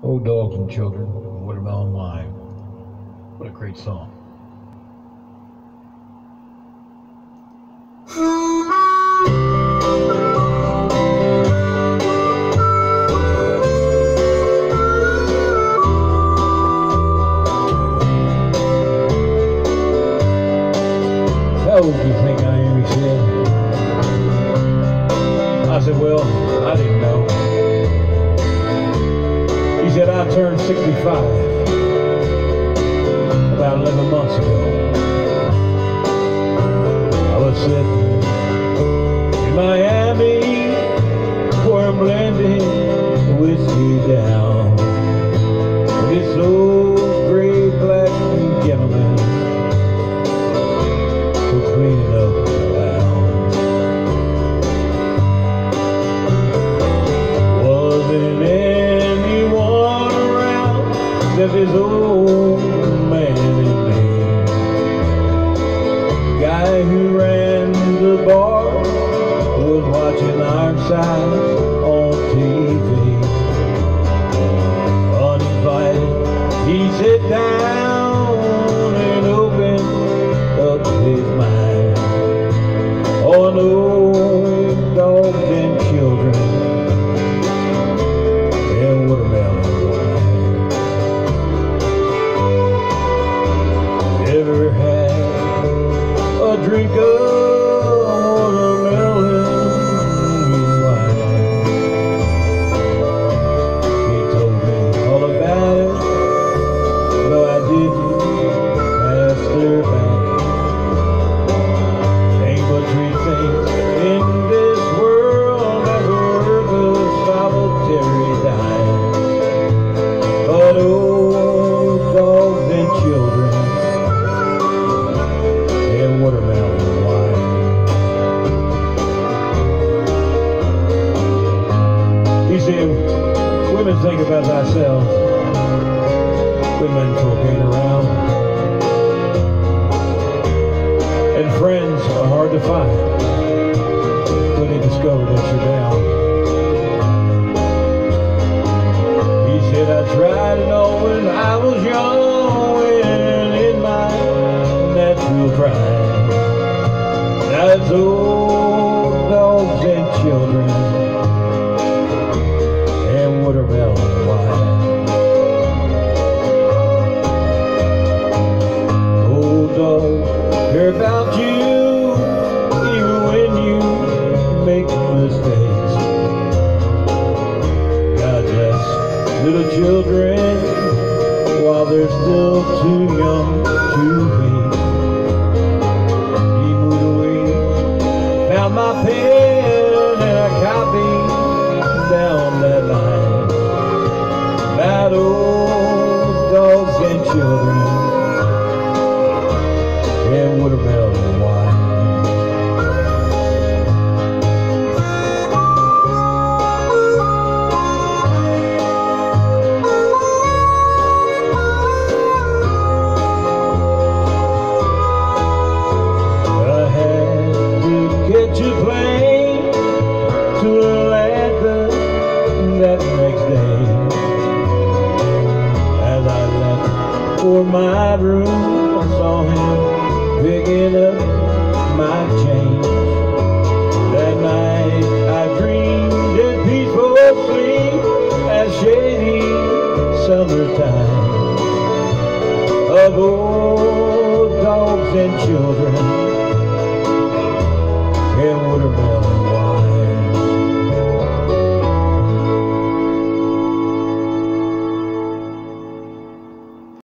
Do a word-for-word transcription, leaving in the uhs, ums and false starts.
Oh, Dogs and Children, Watermelon Wine. What a great song. How old do you think I am, he said. I said, well, I didn't know. He said, I turned sixty-five about eleven months ago. I was sitting in Miami, where I'm blending whiskey down with this old gray black gentleman who's cleaning up the lounge. Wasn't anyone around except this old man and me. Guy who ran the bar was watching Ironside on T V. Uninvited, he sat down and opened up his mind on old dogs and children and watermelon wine. Ever had a drink of watermelon wine? He told me all about it, though I didn't ask her back. Ain't but three things in this world that worth a solitary dime: but old dogs and children and watermelon wine. He said, women think about thyself when men folk ain't around, and friends are hard to find when they discover that you're down. He said, I tried it all when I was young and in my natural prime. Now it's old dogs and children and watermelon wine. Old dogs care about you even when you make mistakes. God bless little children while they're still too young to hate. He moved away, found my pen, and I copied down that line about old dogs and children and watermelon wine. I had to catch a plane to Atlanta that next day. As I left for my room, I saw him picking up my change. That night I dreamed in peaceful sleep as shady summertime of old dogs and children